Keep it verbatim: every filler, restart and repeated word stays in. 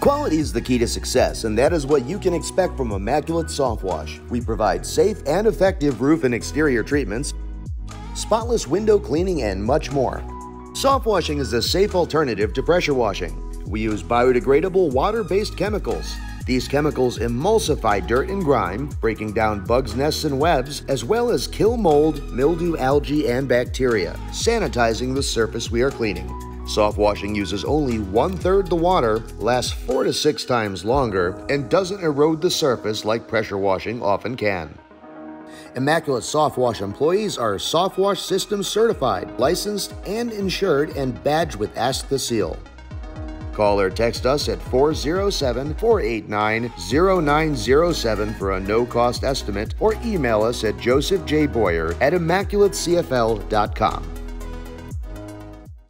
Quality is the key to success, and that is what you can expect from Immaculate Soft Wash. We provide safe and effective roof and exterior treatments, spotless window cleaning, and much more. Soft washing is a safe alternative to pressure washing. We use biodegradable water-based chemicals. These chemicals emulsify dirt and grime, breaking down bugs, nests, and webs, as well as kill mold, mildew, algae, and bacteria, sanitizing the surface we are cleaning. Soft washing uses only one-third the water, lasts four to six times longer, and doesn't erode the surface like pressure washing often can. Immaculate Soft Wash employees are Soft Wash Systems certified, licensed, and insured, and badged with Ask the Seal. Call or text us at four zero seven, four eight nine, zero nine zero seven for a no-cost estimate, or email us at joseph j boyer at immaculate c f l dot com.